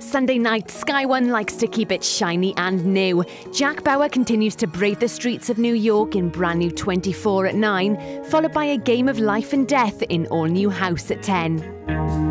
Sunday night, Sky1 likes to keep it shiny and new. Jack Bauer continues to brave the streets of New York in brand new 24 at 9, followed by a game of life and death in all new House at 10.